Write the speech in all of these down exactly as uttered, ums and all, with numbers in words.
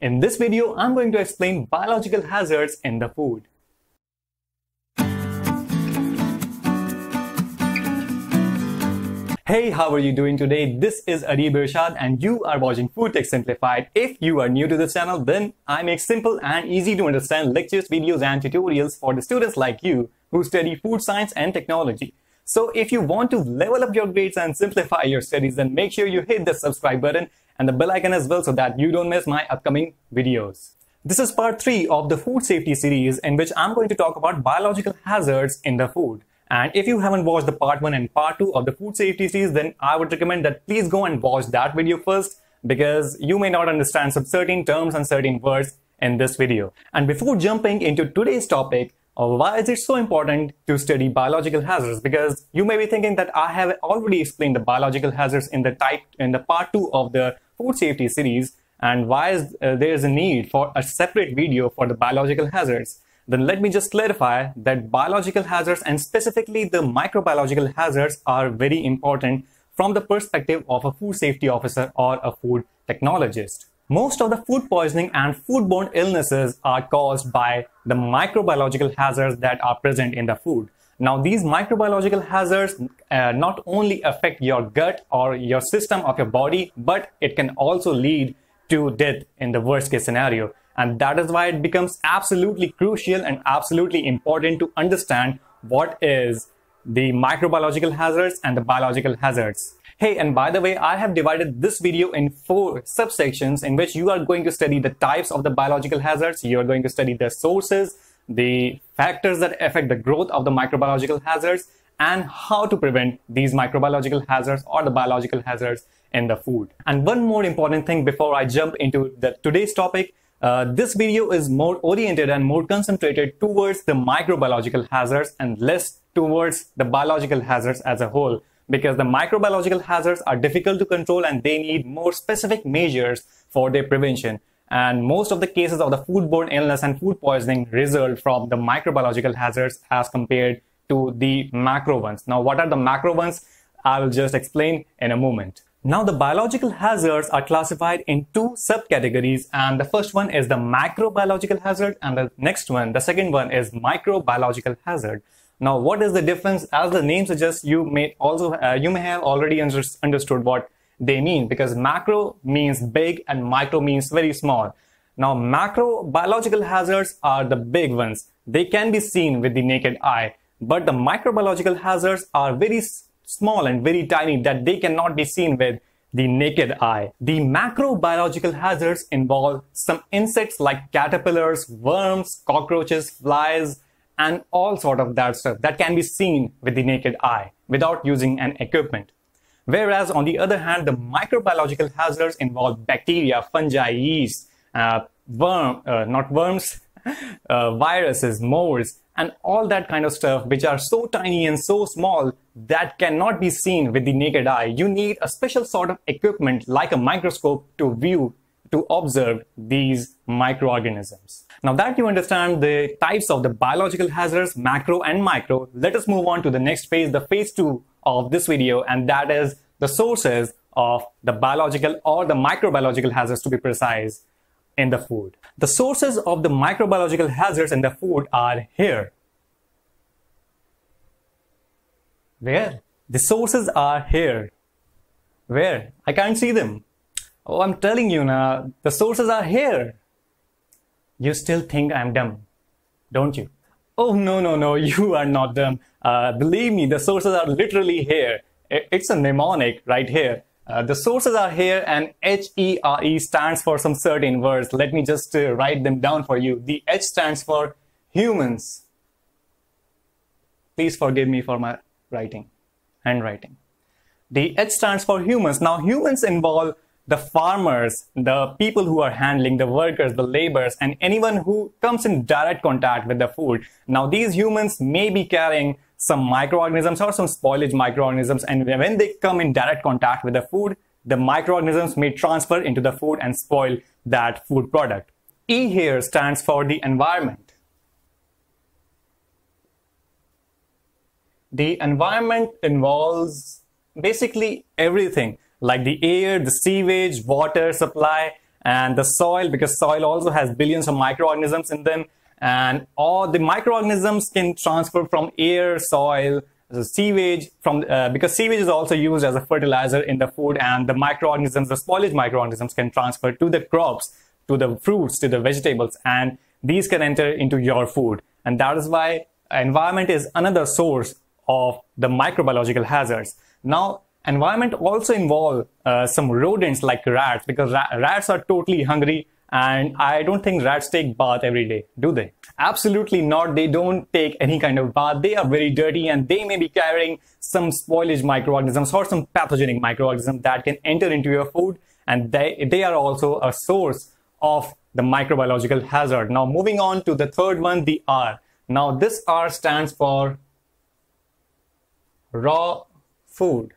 In this video, I'm going to explain biological hazards in the food. Hey, how are you doing today? This is Adib Irshad and you are watching Food Tech Simplified. If you are new to this channel, then I make simple and easy to understand lectures, videos and tutorials for the students like you who study food science and technology. So if you want to level up your grades and simplify your studies, then make sure you hit the subscribe button and the bell icon as well so that you don't miss my upcoming videos. This is part three of the food safety series in which I'm going to talk about biological hazards in the food. And if you haven't watched the part one and part two of the food safety series, then I would recommend that please go and watch that video first, because you may not understand some certain terms and certain words in this video. And before jumping into today's topic, uh, why is it so important to study biological hazards? Because you may be thinking that I have already explained the biological hazards in the type in the part two of the food safety series, and why is uh, there is a need for a separate video for the biological hazards. Then let me just clarify that biological hazards, and specifically the microbiological hazards, are very important from the perspective of a food safety officer or a food technologist. Most of the food poisoning and foodborne illnesses are caused by the microbiological hazards that are present in the food. Now, these microbiological hazards uh, not only affect your gut or your system of your body, but it can also lead to death in the worst case scenario. And that is why it becomes absolutely crucial and absolutely important to understand what is the microbiological hazards and the biological hazards. Hey, and by the way, I have divided this video in four subsections in which you are going to study the types of the biological hazards, you are going to study the sources, the factors that affect the growth of the microbiological hazards, and how to prevent these microbiological hazards or the biological hazards in the food. And one more important thing before I jump into the today's topic, uh, this video is more oriented and more concentrated towards the microbiological hazards and less towards the biological hazards as a whole, because the microbiological hazards are difficult to control and they need more specific measures for their prevention. And most of the cases of the foodborne illness and food poisoning result from the microbiological hazards as compared to the macro ones. Now, what are the macro ones? I will just explain in a moment. Now, the biological hazards are classified in two subcategories, and the first one is the macrobiological hazard, and the next one, the second one, is microbiological hazard. Now, what is the difference? As the name suggests, you may also uh, you may have already under understood what they mean, because macro means big and micro means very small. Now, macrobiological hazards are the big ones. They can be seen with the naked eye, but the microbiological hazards are very small and very tiny that they cannot be seen with the naked eye. The macrobiological hazards involve some insects like caterpillars, worms, cockroaches, flies, and all sort of that stuff that can be seen with the naked eye without using an equipment. Whereas on the other hand, the microbiological hazards involve bacteria, fungi, yeast, uh, worm, uh, not worms, uh, viruses, molds, and all that kind of stuff which are so tiny and so small that cannot be seen with the naked eye. You need a special sort of equipment like a microscope to view, to observe these microorganisms. Now that you understand the types of the biological hazards, macro and micro, let us move on to the next phase, the phase two of this video, and that is the sources of the biological or the microbiological hazards, to be precise, in the food. The sources of the microbiological hazards in the food are here. Where? The sources are here. Where? I can't see them. Oh, I'm telling you now, the sources are here. You still think I'm dumb, don't you? Oh, no, no, no, you are not dumb. Uh, believe me, the sources are literally here. It's a mnemonic right here. Uh, the sources are here, and H E R E stands for some certain words. Let me just uh, write them down for you. The H stands for humans. Please forgive me for my writing, handwriting. The H stands for humans. Now, humans involve the farmers, the people who are handling, the workers, the laborers, and anyone who comes in direct contact with the food. Now, these humans may be carrying some microorganisms or some spoilage microorganisms, and when they come in direct contact with the food, the microorganisms may transfer into the food and spoil that food product. E here stands for the environment. The environment involves basically everything, like the air, the sewage, water supply, and the soil, because soil also has billions of microorganisms in them, and all the microorganisms can transfer from air, soil, the sewage, from uh, because sewage is also used as a fertilizer in the food, and the microorganisms, the spoilage microorganisms, can transfer to the crops, to the fruits, to the vegetables, and these can enter into your food. And that is why environment is another source of the microbiological hazards. Now, environment also involve uh, some rodents like rats, because ra rats are totally hungry, and I don't think rats take bath every day, do they? Absolutely not. They don't take any kind of bath. They are very dirty, and they may be carrying some spoilage microorganisms or some pathogenic microorganisms that can enter into your food, and they, they are also a source of the microbiological hazard. Now, moving on to the third one, the R. Now, this R stands for raw food.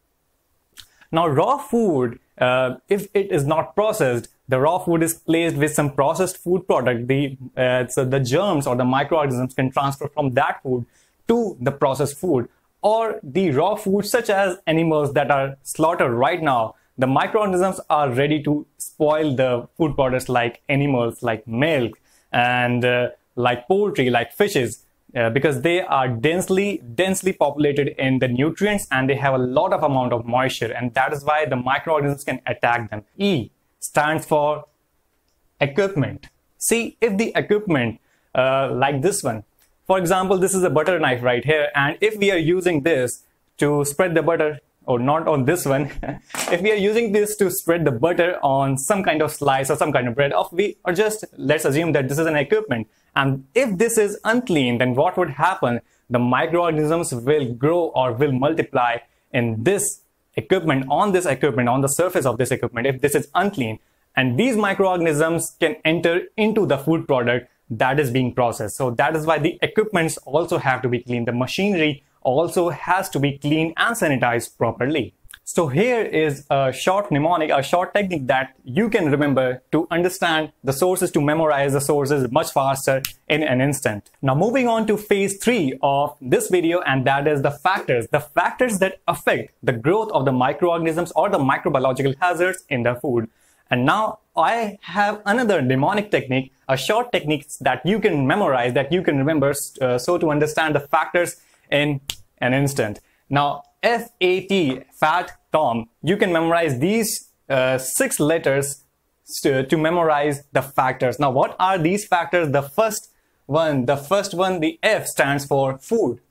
Now, raw food, uh, if it is not processed, the raw food is placed with some processed food product. The, uh, so the germs or the microorganisms can transfer from that food to the processed food, or the raw food such as animals that are slaughtered right now. The microorganisms are ready to spoil the food products like animals, like milk, and uh, like poultry, like fishes, uh, because they are densely, densely populated in the nutrients, and they have a lot of amount of moisture, and that is why the microorganisms can attack them. E stands for equipment. See, if the equipment, uh, like this one, for example, this is a butter knife right here, and if we are using this to spread the butter, or not on this one, if we are using this to spread the butter on some kind of slice or some kind of bread, of we or just let's assume that this is an equipment, and if this is unclean, then what would happen? The microorganisms will grow or will multiply in this equipment, on this equipment, on the surface of this equipment, if this is unclean, and these microorganisms can enter into the food product that is being processed. So that is why the equipments also have to be clean. The machinery also has to be clean and sanitized properly. So here is a short mnemonic, a short technique that you can remember to understand the sources, to memorize the sources much faster in an instant. Now, moving on to phase three of this video, and that is the factors, the factors that affect the growth of the microorganisms or the microbiological hazards in the food. And now I have another mnemonic technique, a short technique that you can memorize, that you can remember, uh, so to understand the factors in an instant. Now, F A T, fat, Tom, you can memorize these uh, six letters to, to memorize the factors. Now, what are these factors? The first one, the first one, the F stands for food.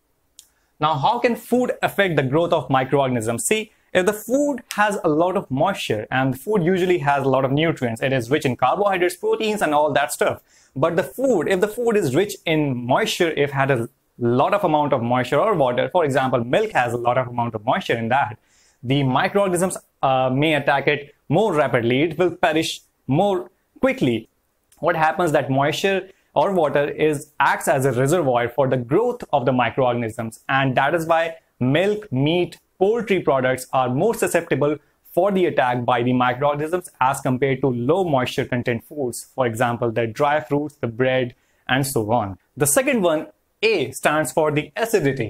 Now, how can food affect the growth of microorganisms? See, if the food has a lot of moisture, and the food usually has a lot of nutrients, it is rich in carbohydrates, proteins, and all that stuff. But the food, if the food is rich in moisture, if it had a lot of amount of moisture or water, for example, milk has a lot of amount of moisture in that, the microorganisms uh, may attack it more rapidly. It will perish more quickly. What happens that moisture or water is acts as a reservoir for the growth of the microorganisms, and that is why milk, meat, poultry products are more susceptible for the attack by the microorganisms as compared to low moisture content foods, for example, the dry fruits, the bread, and so on. The second one, A, stands for the acidity.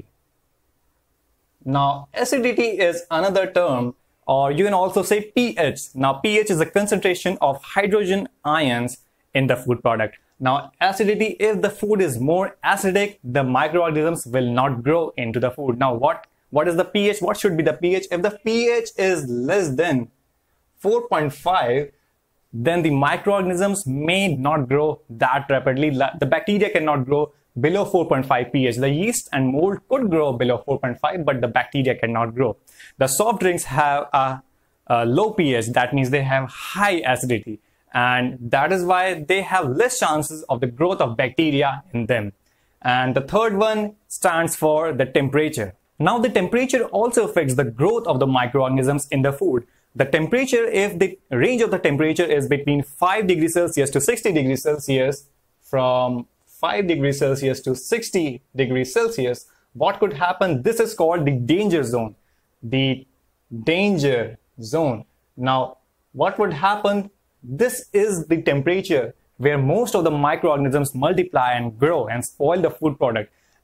Now, acidity is another term, or you can also say pH. Now, pH is a concentration of hydrogen ions in the food product. Now, acidity, if the food is more acidic, the microorganisms will not grow into the food. Now, what, what is the pH? What should be the pH? If the pH is less than four point five, then the microorganisms may not grow that rapidly. The bacteria cannot grow below four point five pH. The yeast and mold could grow below four point five, but the bacteria cannot grow. The soft drinks have a, a low pH. That means they have high acidity, and that is why they have less chances of the growth of bacteria in them. And the third one stands for the temperature. Now, the temperature also affects the growth of the microorganisms in the food. The temperature, if the range of the temperature is between five degrees Celsius to sixty degrees Celsius, from five degrees Celsius to sixty degrees Celsius, what could happen? This is called the danger zone. The danger zone. Now, what would happen? This is the temperature where most of the microorganisms multiply and grow and spoil the food product.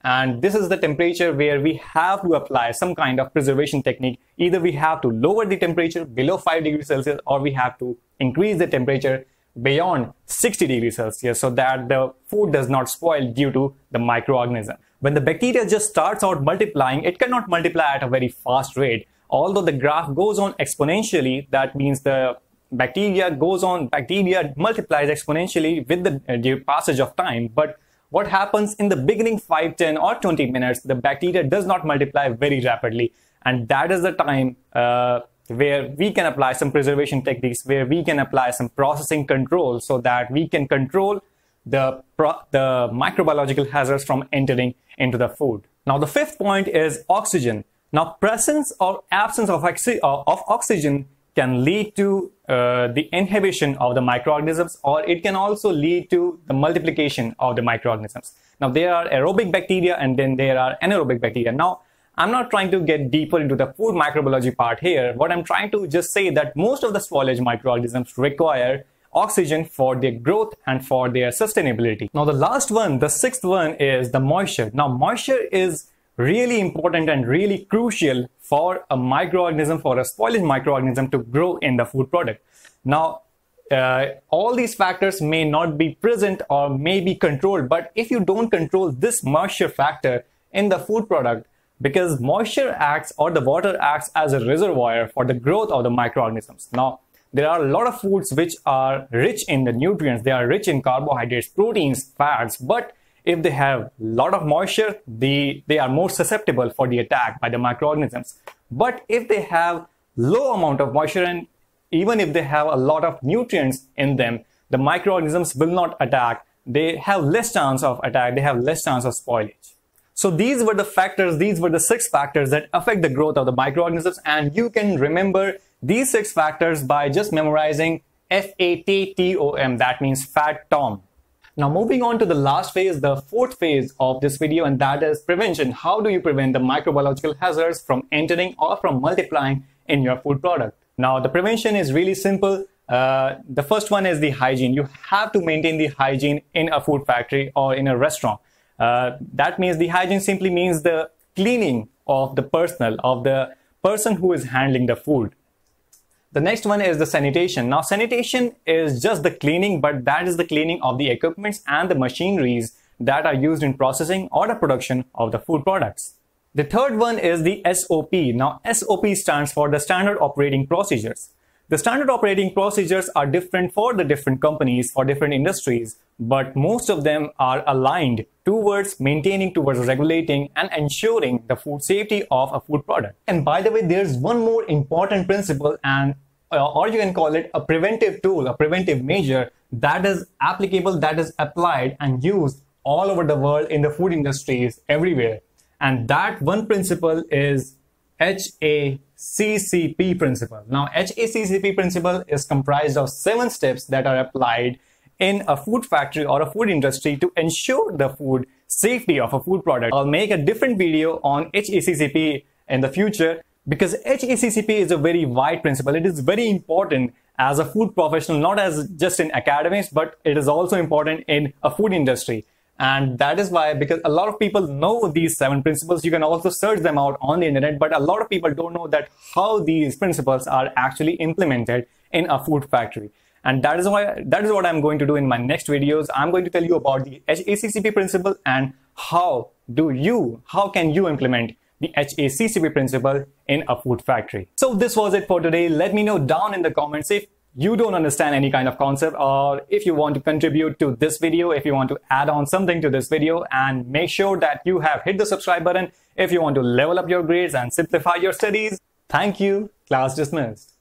And this is the temperature where we have to apply some kind of preservation technique. Either we have to lower the temperature below five degrees Celsius, or we have to increase the temperature beyond sixty degrees Celsius so that the food does not spoil due to the microorganism. When the bacteria just starts out multiplying, it cannot multiply at a very fast rate. Although the graph goes on exponentially, that means the bacteria goes on, bacteria multiplies exponentially with the uh, passage of time. But what happens in the beginning five, ten or twenty minutes, the bacteria does not multiply very rapidly. And that is the time uh, where we can apply some preservation techniques, where we can apply some processing control so that we can control the, pro the microbiological hazards from entering into the food. Now, the fifth point is oxygen. Now, presence or absence of, oxy of oxygen can lead to uh, the inhibition of the microorganisms, or it can also lead to the multiplication of the microorganisms. Now, there are aerobic bacteria and then there are anaerobic bacteria. Now, I'm not trying to get deeper into the food microbiology part here. What I'm trying to just say that most of the spoilage microorganisms require oxygen for their growth and for their sustainability. Now, the last one, the sixth one is the moisture. Now, moisture is really important and really crucial for a microorganism, for a spoilage microorganism to grow in the food product. Now, uh, all these factors may not be present or may be controlled, but if you don't control this moisture factor in the food product, because moisture acts, or the water acts as a reservoir for the growth of the microorganisms. Now, there are a lot of foods which are rich in the nutrients, they are rich in carbohydrates, proteins, fats, but if they have a lot of moisture, they, they are more susceptible for the attack by the microorganisms. But if they have low amount of moisture, and even if they have a lot of nutrients in them, the microorganisms will not attack. They have less chance of attack, they have less chance of spoilage. So these were the factors, these were the six factors that affect the growth of the microorganisms, and you can remember these six factors by just memorizing F A T T O M, that means fat Tom. Now, moving on to the last phase, the fourth phase of this video, and that is prevention. How do you prevent the microbiological hazards from entering or from multiplying in your food product? Now, the prevention is really simple. Uh, the first one is the hygiene. You have to maintain the hygiene in a food factory or in a restaurant. Uh, that means the hygiene simply means the cleaning of the personnel, of the person who is handling the food. The next one is the sanitation. Now, sanitation is just the cleaning, but that is the cleaning of the equipments and the machineries that are used in processing or the production of the food products. The third one is the S O P. Now, S O P stands for the Standard Operating Procedures. The standard operating procedures are different for the different companies, for different industries, but most of them are aligned towards maintaining, towards regulating and ensuring the food safety of a food product. And by the way, there's one more important principle, and uh, or you can call it a preventive tool, a preventive measure that is applicable, that is applied and used all over the world in the food industries everywhere. And that one principle is H A C C P principle. Now, H A C C P principle is comprised of seven steps that are applied in a food factory or a food industry to ensure the food safety of a food product. I'll make a different video on H A C C P in the future, because H A C C P is a very wide principle. It is very important as a food professional, not as just in academics, but it is also important in a food industry. And that is why, because a lot of people know these seven principles, you can also search them out on the internet, but a lot of people don't know that how these principles are actually implemented in a food factory. And that is why, that is what I'm going to do in my next videos. I'm going to tell you about the H A C C P principle and how do you, how can you implement the H A C C P principle in a food factory. So this was it for today. Let me know down in the comments if you don't understand any kind of concept, or if you want to contribute to this video, if you want to add on something to this video, and make sure that you have hit the subscribe button if you want to level up your grades and simplify your studies. Thank you. Class dismissed.